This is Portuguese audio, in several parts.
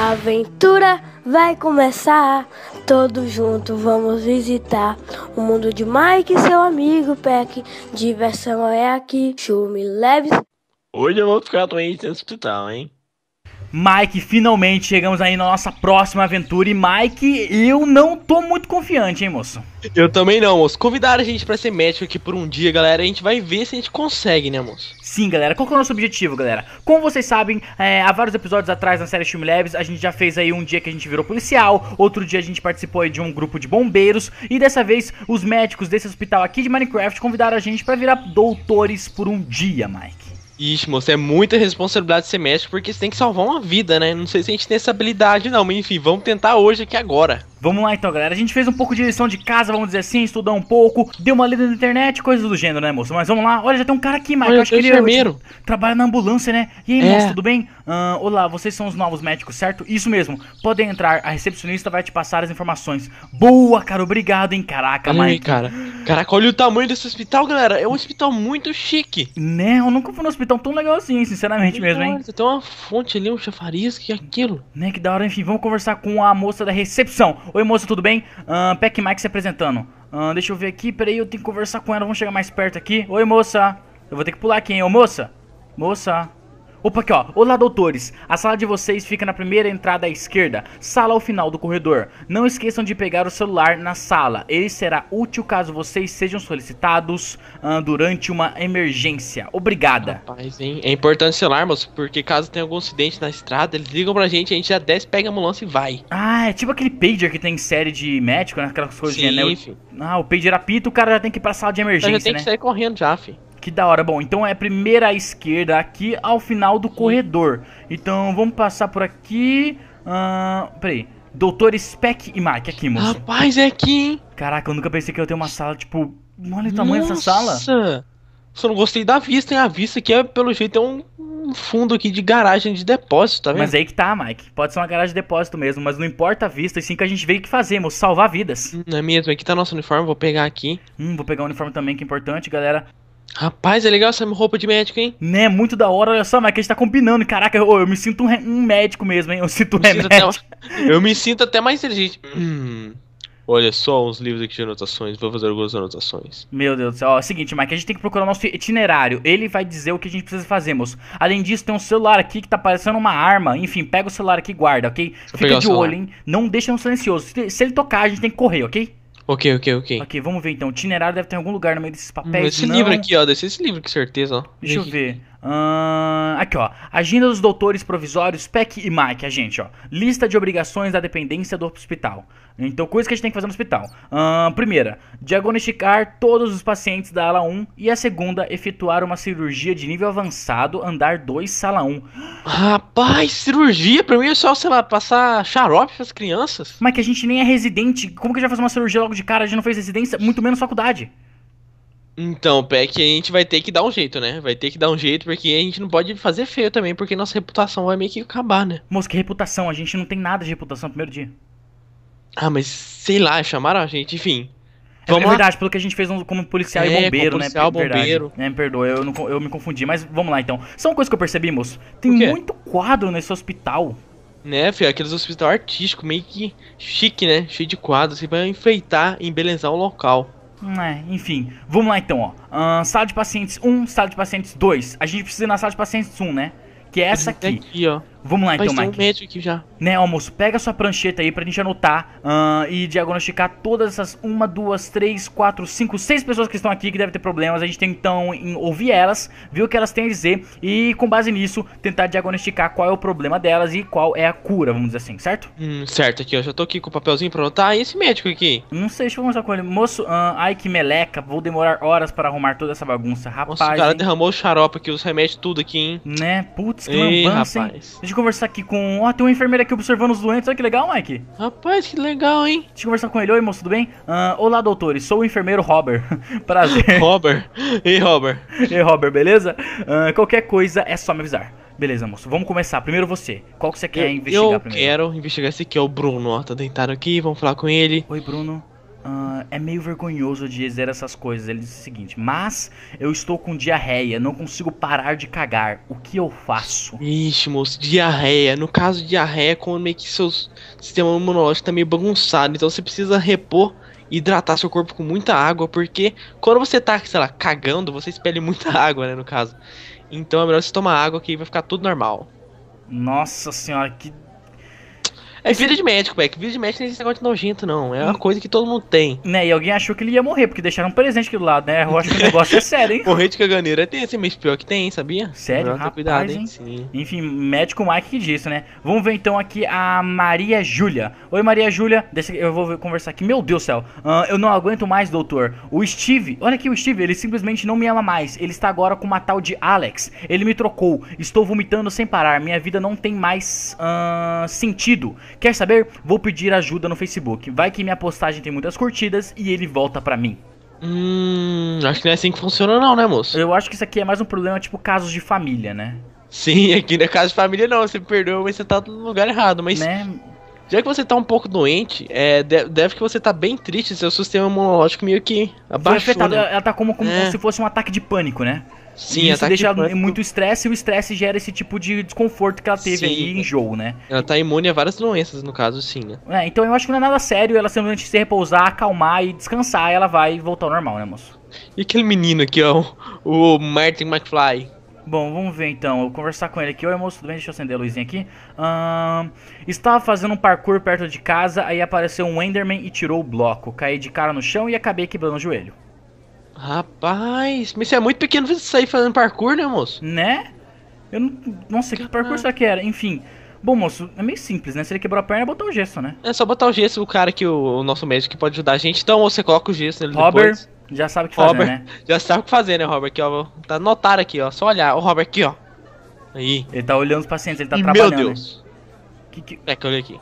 A aventura vai começar, todos juntos vamos visitar o mundo de Mike e seu amigo Peck. Diversão é aqui, chume leves. Hoje eu vou ficar doente no hospital, hein? Mike, finalmente chegamos aí na nossa próxima aventura. E Mike, eu não tô muito confiante, hein, moço? Eu também não, moço. Convidaram a gente pra ser médico aqui por um dia, galera. A gente vai ver se a gente consegue, né, moço? Sim, galera. Qual que é o nosso objetivo, galera? Como vocês sabem, há vários episódios atrás na série Filme Leves, a gente já fez aí um dia que a gente virou policial. Outro dia a gente participou aí de um grupo de bombeiros. E dessa vez, os médicos desse hospital aqui de Minecraft convidaram a gente pra virar doutores por um dia, Mike. Ixi, moço, é muita responsabilidade ser médico porque você tem que salvar uma vida, né? Não sei se a gente tem essa habilidade não, mas enfim, vamos tentar hoje aqui agora. Vamos lá então, galera. A gente fez um pouco de lição de casa, vamos dizer assim, estudar um pouco, deu uma lida na internet, coisas do gênero, né, moço? Mas vamos lá. Olha, já tem um cara aqui, Mike. Olha, Eu acho que ele enfermeiro. trabalha na ambulância, né? E aí, moço, tudo bem? Olá, vocês são os novos médicos, certo? Isso mesmo. Podem entrar, a recepcionista vai te passar as informações. Boa, cara, obrigado, hein? Caraca, Olha aí, Mike. cara. Caraca, olha o tamanho desse hospital, galera. É um hospital muito chique. Né? Eu nunca fui num hospital tão legal assim, sinceramente mesmo, hein? Olha, tem uma fonte ali, um chafariz, que é aquilo? Né, que da hora, enfim, vamos conversar com a moça da recepção. Oi, moça, tudo bem? Peck e Mike se apresentando. Deixa eu ver aqui, peraí, eu tenho que conversar com ela, vamos chegar mais perto aqui. Oi, moça. Eu vou ter que pular aqui, hein? Ô, moça. Moça. Opa, aqui, ó. Olá, doutores. A sala de vocês fica na primeira entrada à esquerda, sala ao final do corredor. Não esqueçam de pegar o celular na sala. Ele será útil caso vocês sejam solicitados durante uma emergência. Obrigada. Rapaz, hein? É importante o celular, moço, porque caso tenha algum acidente na estrada, eles ligam pra gente, a gente já desce, pega a ambulância e vai. Ah, é tipo aquele pager que tem em série de médico, né? Aquelas coisas de Sim, anel. filho. Ah, o pager apita, o cara já tem que ir pra sala de Já emergência, tem né? que sair correndo já, fi. Que da hora. Bom, então é a primeira à esquerda aqui ao final do corredor. Então vamos passar por aqui. Peraí. Doutores Peck e Mike aqui, moço. Rapaz, é aqui, hein? Caraca, eu nunca pensei que eu ia ter uma sala, tipo... Olha o tamanho dessa sala. Nossa! Só não gostei da vista, hein? A vista aqui é, pelo jeito, é um fundo aqui de garagem de depósito, tá vendo? Mas aí que tá, Mike. Pode ser uma garagem de depósito mesmo, mas não importa a vista, e sim que a gente veio que fazer, moço. Salvar vidas. Não é mesmo? Aqui tá nosso uniforme, vou pegar aqui. Vou pegar o uniforme também, que é importante, galera. Rapaz, é legal essa roupa de médico, hein? Né, muito da hora, olha só, Mike, a gente tá combinando. Caraca, eu me sinto um médico mesmo, hein? Eu sinto remédio. Eu me sinto até mais inteligente. Olha só uns livros aqui de anotações, vou fazer algumas anotações. Meu Deus do céu, ó, é o seguinte, Mike, a gente tem que procurar o nosso itinerário. Ele vai dizer o que a gente precisa fazer, moço. Além disso, tem um celular aqui que tá parecendo uma arma. Enfim, pega o celular aqui e guarda, ok? Fica de olho, hein? Não deixa no silencioso. Se ele tocar, a gente tem que correr, ok? Ok. Ok, vamos ver então. O itinerário deve ter em algum lugar no meio desses papéis. Esse livro aqui, ó, esse livro com certeza, ó. Deixa eu ver. Aqui, ó. Agenda dos doutores provisórios Peck e Mike, a gente, ó. Lista de obrigações da dependência do hospital. Então, coisas que a gente tem que fazer no hospital. Primeira, diagnosticar todos os pacientes da ala 1. E a segunda, efetuar uma cirurgia de nível avançado, andar 2, sala 1. Rapaz, cirurgia? Pra mim é só, sei lá, passar xarope pras crianças. Mas que a gente nem é residente. Como que a gente vai fazer uma cirurgia logo de cara? A gente não fez residência, muito menos faculdade. Então, Peck, a gente vai ter que dar um jeito, né? Vai ter que dar um jeito, porque a gente não pode fazer feio também, porque nossa reputação vai meio que acabar, né? Moço, que reputação? A gente não tem nada de reputação no primeiro dia. Ah, mas sei lá, chamaram a gente, enfim. É Vamos lá. verdade, pelo que a gente fez como policial e bombeiro, como policial, né? Verdade. bombeiro. Me perdoa, eu me confundi, mas vamos lá então. Só uma coisa que eu percebi, moço. Tem O quê? muito quadro nesse hospital. Né, filho, aqueles hospital artístico, meio que chique, né? Cheio de quadros, assim, pra enfeitar, embelezar o local. Enfim, vamos lá então, ó. Sala de pacientes 1, sala de pacientes 2. A gente precisa ir na sala de pacientes 1, né? Que é essa aqui. Aqui, ó. Vamos lá então, Mas tem Mike. um médico aqui já. Né, ó, moço, pega a sua prancheta aí pra gente anotar e diagnosticar todas essas 1, 2, 3, 4, 5, 6 pessoas que estão aqui que devem ter problemas. A gente tem então ouvir elas, ver o que elas têm a dizer e com base nisso tentar diagnosticar qual é o problema delas e qual é a cura, vamos dizer assim, certo? Certo, aqui, ó. Já tô aqui com o papelzinho pra anotar. E esse médico aqui? Não sei, deixa eu conversar com ele. Moço, ai que meleca, vou demorar horas para arrumar toda essa bagunça. Rapaz, Nossa, o cara hein? derramou o xarope aqui, os remédios tudo aqui, hein? Né, putz, que Ei, lambança, hein? rapaz. Deixa eu conversar aqui com... Ó, tem uma enfermeira aqui observando os doentes, olha que legal, Mike. Rapaz, que legal, hein? Deixa eu conversar com ele. Oi, moço, tudo bem? Olá, doutores, sou o enfermeiro Robert. Prazer. Robert. Ei, Robert. Ei, Robert, beleza? Qualquer coisa é só me avisar. Beleza, moço, vamos começar. Primeiro você. Qual que você quer investigar Eu primeiro? quero investigar esse aqui, é o Bruno, ó. Tá deitado aqui, vamos falar com ele. Oi, Bruno. É meio vergonhoso dizer essas coisas. Ele disse o seguinte: mas eu estou com diarreia, não consigo parar de cagar. O que eu faço? Ixi, moço, diarreia. No caso de diarreia, como meio que seu sistema imunológico tá meio bagunçado. Então você precisa repor e hidratar seu corpo com muita água. Porque quando você tá, sei lá, cagando, você expele muita água, né, no caso. Então é melhor você tomar água que aí vai ficar tudo normal. Nossa senhora, que... É vida de médico, Peck. Vida de médico não é esse negócio de nojento, não. É uma coisa que todo mundo tem. Né, e alguém achou que ele ia morrer, porque deixaram um presente aqui do lado, né? Eu acho que o negócio é sério, hein? Morrer de caganeira tem esse, mas pior que tem, sabia? Sério? Melhor ter Rapaz, cuidado, hein? Sim. Enfim, médico Mike que disse, né? Vamos ver então aqui a Maria Júlia. Oi, Maria Júlia. Eu vou conversar aqui. Meu Deus do céu. Eu não aguento mais, doutor. O Steve, olha aqui o Steve, ele simplesmente não me ama mais. Ele está agora com uma tal de Alex. Ele me trocou. Estou vomitando sem parar. Minha vida não tem mais sentido. Quer saber? Vou pedir ajuda no Facebook. Vai que minha postagem tem muitas curtidas e ele volta pra mim. Acho que não é assim que funciona não, né, moço? Eu acho que isso aqui é mais um problema tipo casos de família, né? Sim, aqui não é caso de família não, você perdeu, mas você tá no lugar errado, mas... Né? Já que você tá um pouco doente, deve que você tá bem triste, seu sistema imunológico meio que Foi abaixou, afetado, né? ela tá como se fosse um ataque de pânico, né? Sim, e isso ataque deixa de pânico. muito estresse, e o estresse gera esse tipo de desconforto que ela teve Sim. aí, enjoo, né? Ela tá imune a várias doenças, no caso, sim, né? Então eu acho que não é nada sério, ela simplesmente se repousar, acalmar e descansar, ela vai voltar ao normal, né, moço? E aquele menino aqui, ó, o Martin McFly? Bom, vamos ver então, eu vou conversar com ele aqui. Oi, moço, tudo bem? Deixa eu acender a luzinha aqui. Estava fazendo um parkour perto de casa, aí apareceu um Enderman e tirou o bloco. Caí de cara no chão e acabei quebrando o joelho. Rapaz, mas você é muito pequeno pra você sair fazendo parkour, né, moço? Né? Eu não sei que parkour será que era, enfim. Bom, moço, é meio simples, né? Se ele quebrou a perna, é botar o gesso, né? É só botar o gesso, o cara que o nosso médico que pode ajudar a gente. Então você coloca o gesso nele Robert, depois. já sabe o que fazer, Robert, né? já sabe o que fazer, né, Robert? Aqui, ó, tá anotado aqui, ó, só olhar. Ó, Robert, aqui, ó. Aí. Ele tá olhando os pacientes, ele tá E trabalhando. meu Deus. Né? É que eu olhei aqui.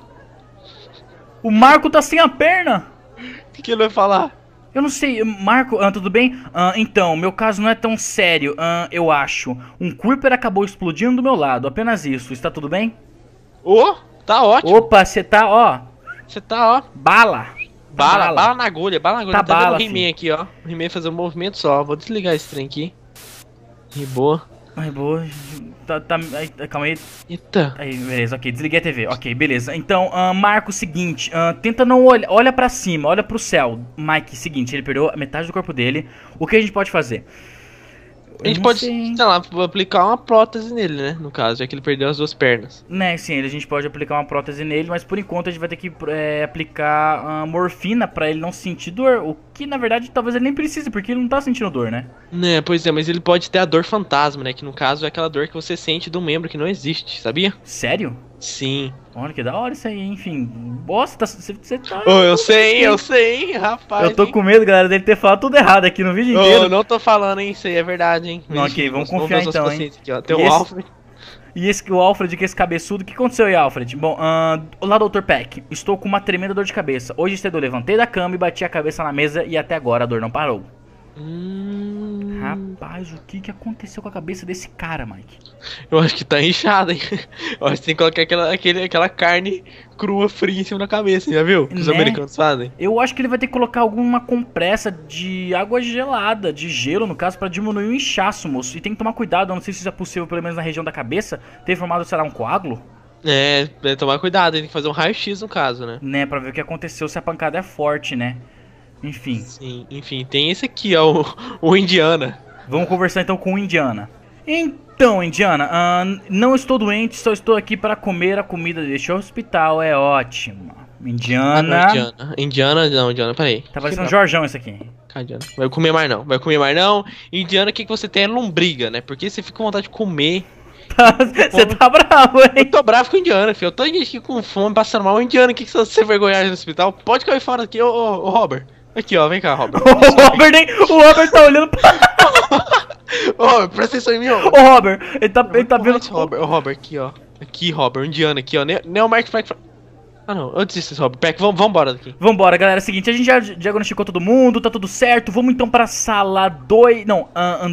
O Marco tá sem a perna! O que ele vai falar? Eu não sei, Marco, tudo bem? Então, meu caso não é tão sério, eu acho. Um Creeper acabou explodindo do meu lado, apenas isso. Está tudo bem? Ô, tá ótimo. Opa, você tá, ó... Você tá, ó. Bala! Bala na agulha, bala na agulha. Tá Tá bala, vendo o He-Man aqui, ó. O He-Man fazer um movimento só. Vou desligar esse trem aqui. E boa. Ai, boa. Calma aí. Eita. Aí, beleza, ok, desliguei a TV. Ok, beleza. Então, Marco, seguinte, tenta não olhar. Olha pra cima, olha pro céu. Mike, seguinte, ele perdeu a metade do corpo dele. O que a gente pode fazer? A gente pode, sei lá, aplicar uma prótese nele, né? No caso, já que ele perdeu as duas pernas. Né, sim, a gente pode aplicar uma prótese nele, mas por enquanto a gente vai ter que aplicar morfina pra ele não sentir dor. O que, na verdade, talvez ele nem precise, porque ele não tá sentindo dor, né? Né, pois é, mas ele pode ter a dor fantasma, né? Que no caso é aquela dor que você sente de um membro que não existe, sabia? Sério? Sim. Olha que da hora isso aí, enfim. Bosta, você tá... Eu sei, rapaz. Eu tô com medo, galera, dele ter falado tudo errado aqui no vídeo inteiro. Eu não tô falando, hein? Isso aí é verdade, hein? Não, ok, vamos confiar então, hein? Aqui, ó. Tem o Alfred. E o Alfred, que é esse cabeçudo, o que aconteceu aí, Alfred? Bom, olá, Dr. Peck. Estou com uma tremenda dor de cabeça. Hoje cedo eu levantei da cama e bati a cabeça na mesa e até agora a dor não parou. Rapaz, o que aconteceu com a cabeça desse cara, Mike? Eu acho que tá inchado, hein? Eu acho que tem que colocar aquela carne crua, fria em cima da cabeça, já viu? Que os americanos fazem. Eu acho que ele vai ter que colocar alguma compressa de água gelada, de gelo no caso, pra diminuir o inchaço, moço. E tem que tomar cuidado, eu não sei se isso é possível, pelo menos na região da cabeça, ter formado, será, um coágulo? Tomar cuidado, tem que fazer um raio-x no caso, né? Né, pra ver o que aconteceu, se a pancada é forte, né? Enfim. Sim, enfim, tem esse aqui, ó, o Indiana. Vamos conversar então com o Indiana. Então, Indiana, não estou doente, só estou aqui para comer a comida deste hospital, é ótimo. Indiana... Indiana, peraí. Tá parecendo um Jorjão isso aqui. Indiana. Vai comer mais não. Indiana, o que você tem é lombriga, né? Porque você fica com vontade de comer. Você tá bravo, hein? Eu tô bravo com o Indiana, filho. Eu tô aqui com fome, passando mal. O Indiana, o que você vergonhar no hospital? Pode cair fora aqui, ô Robert. Aqui, ó, vem cá, Robert. O Robert tá olhando pra... Ô, Robert, presta atenção em mim, ó. Ô, Robert, ele tá vendo... Ô, Robert, aqui, ó. Aqui, Robert, Indiana, aqui, ó. Neo Mark Frank... Ah, não, eu desisto, Robert. Peck, vambora daqui. Vambora, galera. É o seguinte, a gente já diagnosticou todo mundo, tá tudo certo. Vamos então pra sala 2... Não,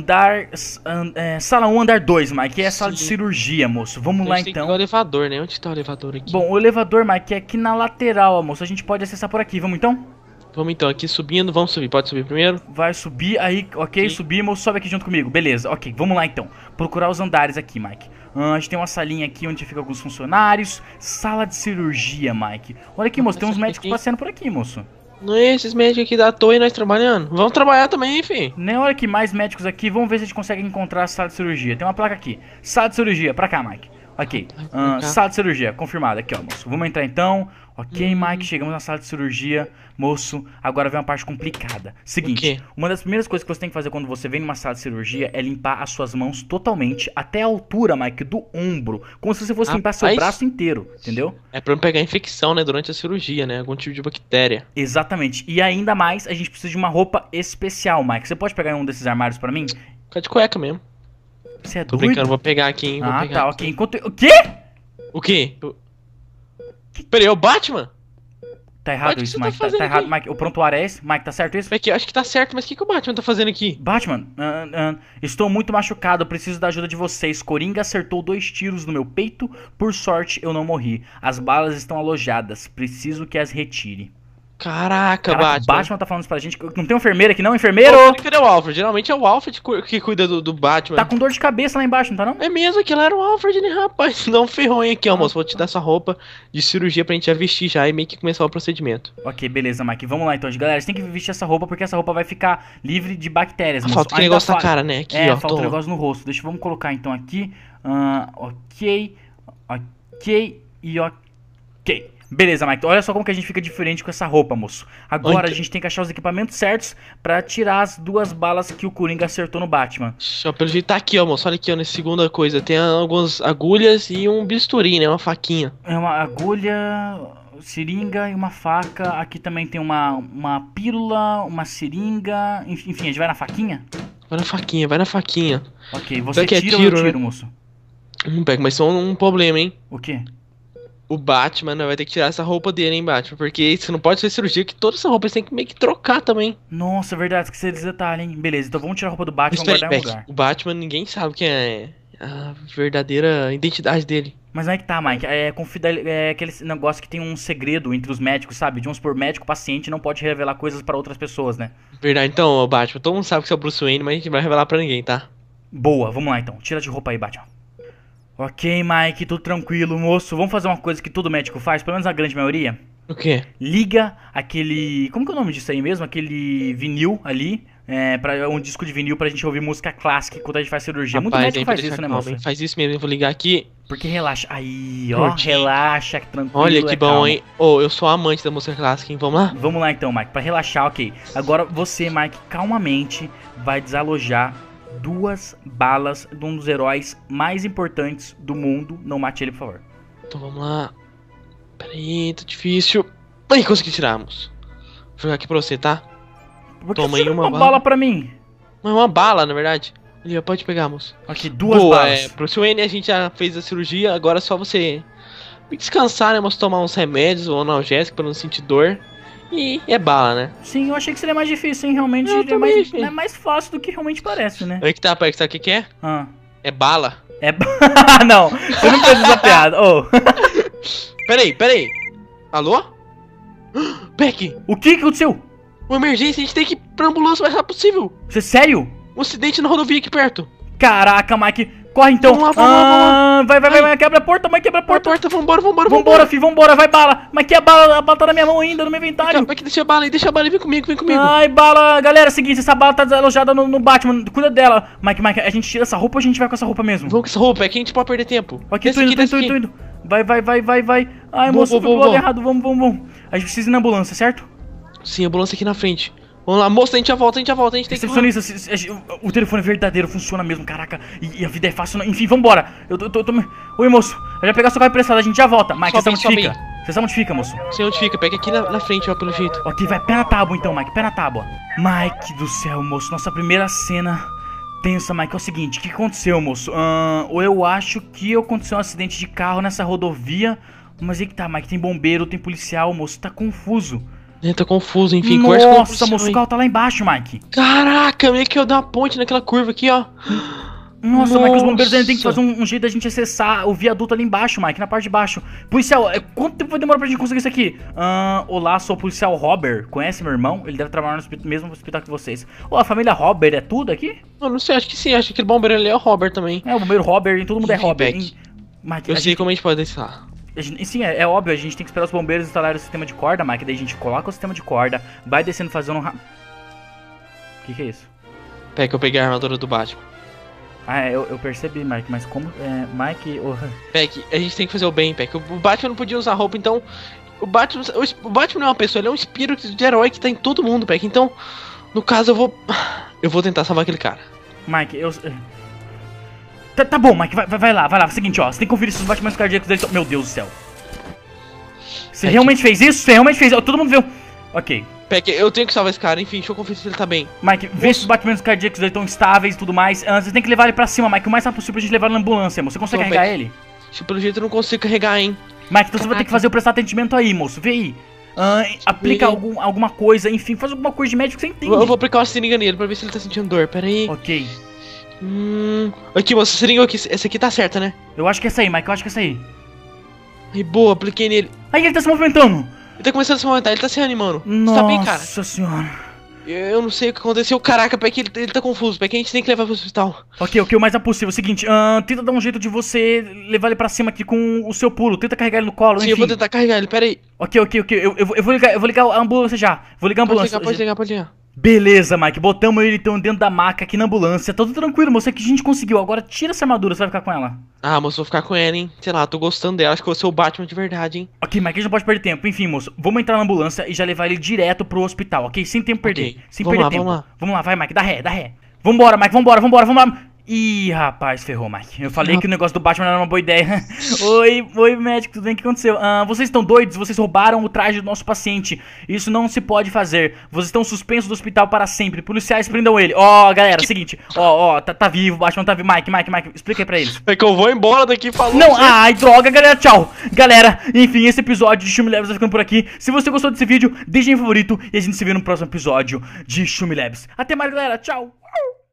sala 1, andar 2, Mike. Que é a sala de cirurgia, moço. Vamos lá, então. Tem que o elevador, né? Onde tá o elevador aqui? Bom, o elevador, Mike, é aqui na lateral, moço. A gente pode acessar por aqui. Vamos então? Vamos então, aqui subindo, vamos subir. Pode subir primeiro? Vai subir aí, ok, Sim. subimos, sobe aqui junto comigo, beleza, ok, vamos lá então. Procurar os andares aqui, Mike. A gente tem uma salinha aqui onde fica alguns funcionários. Sala de cirurgia, Mike. Olha aqui, moço, tem uns médicos passeando por aqui, moço. Não é esses médicos aqui da toa e nós trabalhando. Vamos trabalhar também, fi. Né, olha aqui, mais médicos aqui. Vamos ver se a gente consegue encontrar a sala de cirurgia. Tem uma placa aqui. Sala de cirurgia, pra cá, Mike. Ok, sala de cirurgia, confirmada. Aqui, ó, moço. Vamos entrar então. Ok, Mike, chegamos na sala de cirurgia. Moço, agora vem uma parte complicada. Seguinte, uma das primeiras coisas que você tem que fazer quando você vem numa sala de cirurgia é limpar as suas mãos totalmente, até a altura, Mike, do ombro. Como se você fosse limpar seu braço inteiro, entendeu? É pra não pegar infecção, né, durante a cirurgia, né? Algum tipo de bactéria. Exatamente. E ainda mais, a gente precisa de uma roupa especial, Mike. Você pode pegar um desses armários pra mim? Fica de cueca mesmo. Você é Tô doido? brincando, vou pegar aqui, hein? Vou Ah, pegar tá, aqui. ok. Enquanto... O quê? O quê? Peraí, é o Batman? Tá errado Mike, o que isso, você tá Mike. Tá fazendo errado, aqui? Mike. O prontuário é esse? Mike, tá certo isso? Aqui, acho que tá certo, mas o que o Batman tá fazendo aqui? Batman, estou muito machucado, preciso da ajuda de vocês. Coringa acertou 2 tiros no meu peito, por sorte eu não morri. As balas estão alojadas, preciso que as retire. Caraca, Caraca, Batman. o Batman tá falando isso pra gente. Não tem enfermeira aqui não, enfermeiro? Ô, cadê o Alfred? Geralmente é o Alfred que cuida do Batman. Tá com dor de cabeça lá embaixo, não tá não? É mesmo, aquilo era o Alfred, né, rapaz? Não ferrou, hein, aqui, ó, moço. Vou te dar essa roupa de cirurgia pra gente já vestir já e meio que começar o procedimento. Ok, beleza, Mike. Vamos lá então, galera. Você tem que vestir essa roupa porque essa roupa vai ficar livre de bactérias, moço. Falta aquele Ainda negócio na cara, né? Aqui, ó. falta um toma. negócio no rosto. Vamos colocar então aqui. Ok e ok. Beleza, Mike. Olha só como que a gente fica diferente com essa roupa, moço. Agora a gente tem que achar os equipamentos certos pra tirar as 2 balas que o Coringa acertou no Batman. Ó, pelo jeito tá aqui, ó, moço. Olha aqui, ó, nessa segunda coisa. Tem algumas agulhas e um bisturi, né? Uma faquinha. É uma agulha, seringa e uma faca. Aqui também tem uma pílula, uma seringa. Enfim, a gente vai na faquinha? Vai na faquinha, vai na faquinha. Ok, você que é tira tiro, ou eu tiro, né? moço? Não pega, mas só um problema, hein? O quê? O Batman, né, vai ter que tirar essa roupa dele, hein, Batman? Porque você não pode fazer cirurgia, que toda essa roupa você tem que meio que trocar também. Nossa, verdade, esqueci desse detalhe, hein? Beleza, então vamos tirar a roupa do Batman e Mas guardar em um Beck, lugar. o Batman, ninguém sabe quem é a verdadeira identidade dele. Mas não é que tá, Mike. É aquele negócio que tem um segredo entre os médicos, sabe? De uns por médico, paciente não pode revelar coisas pra outras pessoas, né? Verdade, então, ô, Batman, todo mundo sabe que você é o Bruce Wayne, mas a gente não vai revelar pra ninguém, tá? Boa, vamos lá então. Tira de roupa aí, Batman. Ok, Mike, tudo tranquilo, moço. Vamos fazer uma coisa que todo médico faz, pelo menos a grande maioria. O quê? Liga aquele... Como que é o nome disso aí mesmo? Aquele vinil ali. Um disco de vinil pra gente ouvir música clássica quando a gente faz cirurgia. Muito médico faz isso, né, moço? Faz isso mesmo, eu vou ligar aqui. Porque relaxa. Aí, ó, Prontinho. relaxa, tranquilo. Olha que bom, calma. hein? Ô, eu sou amante da música clássica, hein? Vamos lá? Vamos lá então, Mike, pra relaxar, ok. Agora você, Mike, calmamente vai desalojar 2 balas de um dos heróis mais importantes do mundo. Não mate ele, por favor. Então vamos lá. Pera aí, tá difícil. Aí, consegui tirar, moço. Vou jogar aqui pra você, tá? Por que Toma você aí tirou uma uma bala. bala pra mim? Mas uma bala, na verdade. Ali, ó, pode pegar, moço. Ok, 2 Boa, balas. Bruce Wayne, a gente já fez a cirurgia, agora é só você descansar, né, moço? Tomar uns remédios ou analgésico pra não sentir dor. E é bala, né? Sim, eu achei que seria mais difícil, hein? Realmente Eu também, filho. é mais fácil do que realmente parece, né? Aí que tá, Peck, sabe o que é? Ah. É bala. É... Não, você não fez essa piada. Oh. Pera aí. Alô? Beck, O que aconteceu? uma emergência, a gente tem que ir pra ambulância o mais rápido possível. Você é sério? Um acidente na rodovia aqui perto. Caraca, Mike. Corre então. Vamos lá. Vai, quebra a porta, Mike, quebra a Porta, porta. vambora. Vambora, filho, vambora, vai bala. Mas que a bala tá na minha mão ainda, no meu inventário. Beck, deixa a bala aí, vem comigo. Ai, bala. Galera, é o seguinte, essa bala tá desalojada no Batman. Cuida dela. Mike, a gente tira essa roupa ou a gente vai com essa roupa mesmo? Vamos com essa roupa, Beck, a gente pode perder tempo. Ok, tô indo. Vai. Ai, Vou, moço, vou, foi pro vou. lado errado. Vamos. A gente precisa ir na ambulância, certo? Sim, a ambulância aqui na frente. Vamos lá, moça, a gente já volta, a gente tem que... Recepcionista, o telefone verdadeiro funciona mesmo, caraca. E a vida é fácil, não. Enfim, vambora. Oi, moço, eu já pegar sua carro emprestado, a gente já volta. Mike, você Sobe onde fica? Você sabe onde fica, moço? Sei onde fica, Beck, aqui na frente, ó, pelo jeito. Ok, vai pé na tábua então, Mike, pé na tábua. Mike do céu, moço, nossa primeira cena tensa, Mike. É o seguinte, o que aconteceu, moço? Eu acho que aconteceu um acidente de carro nessa rodovia. Mas aí que tá, Mike, tem bombeiro, tem policial, moço, tá confuso. Tá confuso, enfim, conversa com o Nossa, policial, moço, o hein. carro tá lá embaixo, Mike. Caraca, meio que eu dei uma ponte naquela curva aqui, ó. Nossa, Mike, os bombeiros ainda tem que fazer um jeito da gente acessar o viaduto ali embaixo, Mike, na parte de baixo. Policial, quanto tempo vai demorar pra gente conseguir isso aqui? Olá, sou o policial Robert. Conhece meu irmão? Ele deve trabalhar no mesmo hospital que vocês. Ô, a família Robert é tudo aqui? Eu não sei, acho que sim. Acho que aquele bombeiro ali é o Robert também. É, o bombeiro Robert, todo mundo é Robert. Mike, eu sei como a gente pode deixar. Sim, é óbvio, a gente tem que esperar os bombeiros instalarem o sistema de corda, Mike. Daí a gente coloca o sistema de corda, vai descendo fazendo um... O que é isso? Peck, eu peguei a armadura do Batman. Eu percebi, Mike, mas como... Mike... Peck, a gente tem que fazer o bem, Peck. O Batman não podia usar roupa, então... O Batman não é uma pessoa, ele é um espírito de herói que tá em todo mundo, Peck. Então, no caso, eu vou tentar salvar aquele cara. Mike, Tá bom, Mike, vai lá. Seguinte, ó, você tem que conferir se os batimentos cardíacos dele estão... Meu Deus do céu. Você realmente fez isso? Você realmente fez... Todo mundo viu. Ok. Peck, eu tenho que salvar esse cara, enfim, deixa eu conferir se ele tá bem. Mike, vê se os batimentos cardíacos dele estão estáveis e tudo mais. Você tem que levar ele pra cima, Mike, o mais rápido possível pra gente levar ele na ambulância, moço. Você consegue carregar ele? Pelo jeito eu não consigo carregar, hein. Mike, então você vai ter que fazer o prestar atendimento aí, moço. Vê aí. Aplica alguma coisa, enfim, faz alguma coisa de médico que você entende. Eu vou aplicar uma seringa nele pra ver se ele tá sentindo dor, pera aí. Ok. Aqui, moço, seringa aqui. Essa aqui tá certa, né? Eu acho que é essa aí, Mike, eu acho que é essa aí. Aí, boa, apliquei nele. Aí, ele tá se movimentando. Ele tá começando a se movimentar, ele tá se reanimando. Nossa, tá bem, cara? Nossa senhora. Eu não sei o que aconteceu. Caraca, Peck, ele tá confuso. Peck, a gente tem que levar pro hospital. Ok, o mais é possível. Seguinte, tenta dar um jeito de você levar ele pra cima aqui com o seu pulo. Tenta carregar ele no colo, enfim. Sim, eu vou tentar carregar ele, pera aí. Ok. Eu vou ligar a ambulância já. Vou ligar a ambulância. Pode ligar. Beleza, Mike. Botamos ele então dentro da maca aqui na ambulância. Tá tudo tranquilo, moço. É que a gente conseguiu. Agora tira essa armadura, você vai ficar com ela. Ah, moço, vou ficar com ela, hein. Sei lá, tô gostando dela. Acho que eu sou o Batman de verdade, hein. Ok, Mike, a gente não pode perder tempo. Enfim, moço, vamos entrar na ambulância e já levar ele direto pro hospital, ok? Sem tempo perder. Sem perder tempo. Vamos lá, vai, Mike. Dá ré. Vambora, Mike. Vambora. Ih, rapaz, ferrou, Mike. Eu falei que o negócio do Batman não era uma boa ideia. Oi, médico, tudo bem? O que aconteceu? Vocês estão doidos? Vocês roubaram o traje do nosso paciente. Isso não se pode fazer. Vocês estão suspensos do hospital para sempre. Policiais, prendam ele. Galera, seguinte. Tá vivo, o Batman tá vivo. Mike, explica aí pra eles. É que eu vou embora daqui, falou. Não, ai, droga, galera, tchau. Galera, enfim, esse episódio de Shumi Labs vai ficando por aqui. Se você gostou desse vídeo, deixa em favorito e a gente se vê no próximo episódio de Shumi Labs. Até mais, galera, tchau.